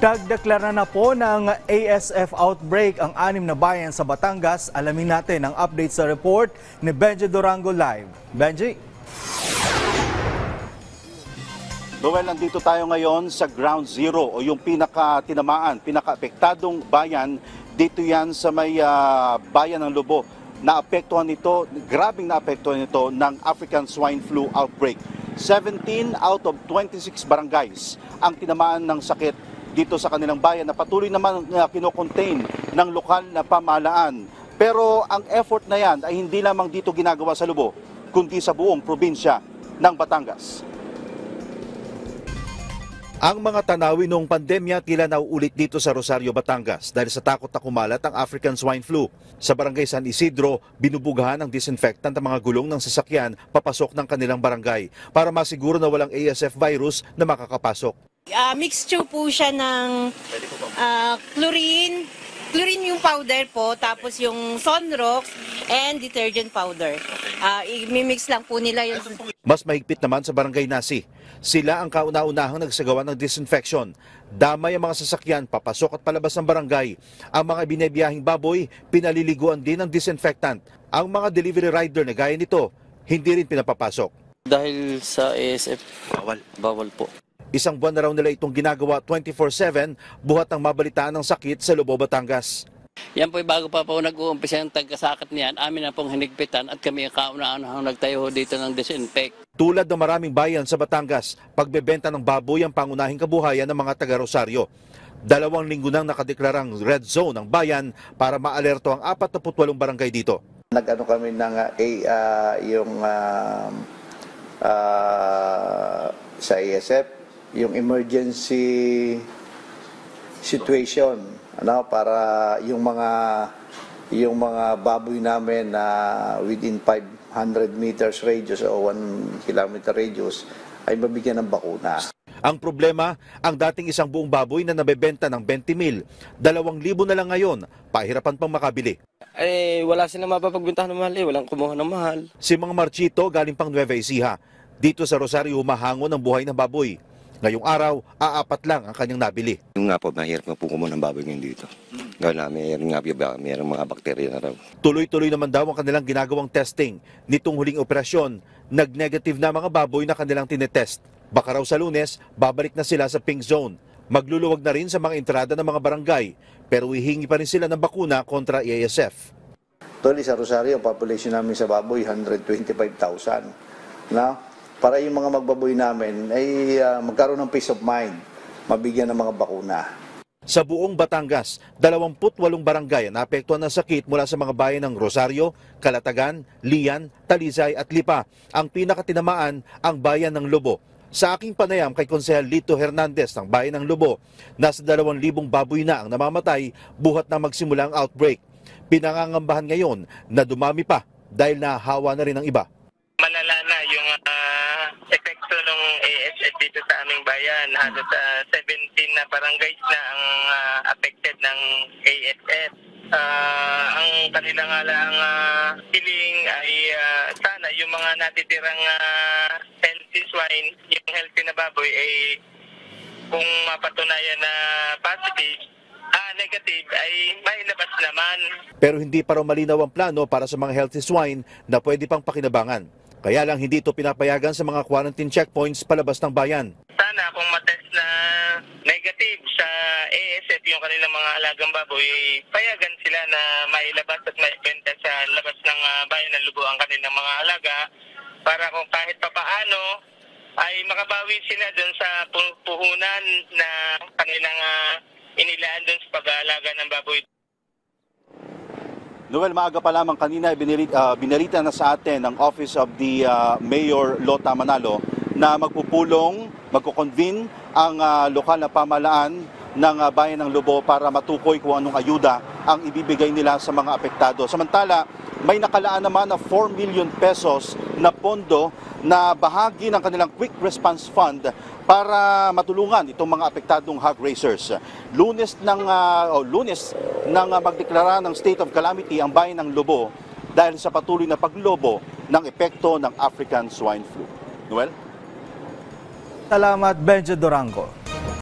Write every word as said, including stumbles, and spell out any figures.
Nagdeklara na po ng A S F outbreak ang anim na bayan sa Batangas. Alamin natin ang update sa report ni Benji Durango Live. Benji? Noel, nandito tayo ngayon sa Ground Zero o yung pinaka-tinamaan, pinaka-apektadong bayan. Dito yan sa may uh, bayan ng Lobo. Naapektuhan ito, grabing naapektuhan ito ng African Swine Flu outbreak. seventeen out of twenty-six barangays ang tinamaan ng sakit dito sa kanilang bayan na patuloy naman na kinocontain ng lokal na pamahalaan. Pero ang effort na yan ay hindi lamang dito ginagawa sa Lobo, kundi sa buong probinsya ng Batangas. Ang mga tanawin noong pandemya tila nauulit dito sa Rosario, Batangas dahil sa takot na kumalat ang African Swine Flu. Sa barangay San Isidro, binubugahan ng disinfectant ang mga gulong ng sasakyan papasok ng kanilang barangay para masiguro na walang A S F virus na makakapasok. Uh, mixture po siya ng uh, chlorine, chlorine yung powder po, tapos yung Sunrox and detergent powder. Uh, i-mix lang po nila yung... Mas mahigpit naman sa barangay Nasi. Sila ang kauna-unahang nagsagawa ng disinfection. Damay ang mga sasakyan, papasok at palabas ng barangay. Ang mga binibiyahing baboy, pinaliliguan din ng disinfectant. Ang mga delivery rider na gaya nito, hindi rin pinapapasok. Dahil sa A S F, bawal, bawal po. Isang buwan na raw nila itong ginagawa twenty-four seven, buhat ng mabalitaan ng sakit sa Lobo, Batangas. Yan po bago pa po nag-uumpisa yung tagkasakit niyan, amin na pong hinigpitan at kami ang kauna-unahang nagtayo dito ng disinfect. Tulad ng maraming bayan sa Batangas, pagbebenta ng baboy ang pangunahing kabuhayan ng mga taga-Rosario. Dalawang linggo nang nakadeklarang red zone ang bayan para maalerto ang forty-eight barangay dito. Nag-ano kami ng uh, uh, yung uh, uh, sa A S F, yung emergency situation, ano, para yung mga yung mga baboy namin na uh, within five hundred meters radius o one kilometer radius ay mabigyan ng bakuna. Ang problema, ang dating isang buong baboy na nabebenta ng twenty mil, dalawang libo na lang ngayon, pahirapan pang makabili. Eh, wala silang mapapagbentahan ng mahal eh, walang kumuha ng mahal. Si Mang Marchito galing pang Nueva Ecija. Dito sa Rosario humahangon ang buhay ng baboy. Ngayong araw, aapat lang ang kanyang nabili. Yung nga po, mahirap na po kumuha ng baboy ngayon dito. Gawin na, mayroon nga mayroon mga bakterya na raw. Tuloy-tuloy naman daw ang kanilang ginagawang testing. Nitong huling operasyon, nag-negative na mga baboy na kanilang tinetest. Baka raw sa Lunes, babalik na sila sa pink zone. Magluluwag na rin sa mga entrada ng mga barangay, pero hihingi pa rin sila ng bakuna kontra A S F. Tuloy sa Rosario, ang population namin sa baboy, one hundred twenty-five thousand. Na? Para yung mga magbaboy namin ay uh, magkaroon ng peace of mind, mabigyan ng mga bakuna. Sa buong Batangas, twenty-eight barangay na naapektuhan ng sakit mula sa mga bayan ng Rosario, Calatagan, Lian, Talisay at Lipa. Ang pinakatinamaan ang bayan ng Lobo. Sa aking panayam kay Konsehal Lito Hernandez ng bayan ng Lobo, nasa dalawang libong baboy na ang namamatay buhat na magsimula ang outbreak. Pinangangambahan ngayon na dumami pa dahil nahawa na rin ang iba. Malala na yung uh, epekto ng A S F dito sa aming bayan. Halos uh, seventeen na barangays na ang uh, affected ng A S F. Uh, ang kanilang alang uh, hiling ay uh, sana yung mga natitirang uh, healthy swine, yung healthy na baboy ay kung mapatunayan na positive, ah, negative ay mailabas naman. Pero hindi pa raw malinaw ang plano para sa mga healthy swine na pwede pang pakinabangan. Kaya lang hindi ito pinapayagan sa mga quarantine checkpoints palabas ng bayan. Sana kung matest na negative sa A S F yung kanilang mga alagang baboy, payagan sila na mailabas at maibenta sa labas ng uh, bayan ng Lobo ang kanilang mga alaga para kung kahit papaano ay makabawi sila dun sa puhunan na kanilang uh, inilaan dun sa pag-aalaga ng baboy. Noel, maaga pa lamang kanina binirita, uh, binirita na sa atin ng Office of the uh, Mayor Lota Manalo na magpupulong, magkukonvene ang uh, lokal na pamahalaan ng uh, bayan ng Lobo para matukoy kung anong ayuda ang ibibigay nila sa mga apektado. Samantala, may nakalaan naman na four million pesos na pondo na bahagi ng kanilang Quick Response Fund para matulungan itong mga apektadong hog raisers. Lunes ng uh, oh, Lunes nang uh, magdeklara ng state of calamity ang bayan ng Lobo dahil sa patuloy na paglobo ng epekto ng African Swine Flu. Noel? Salamat, Benji Durango.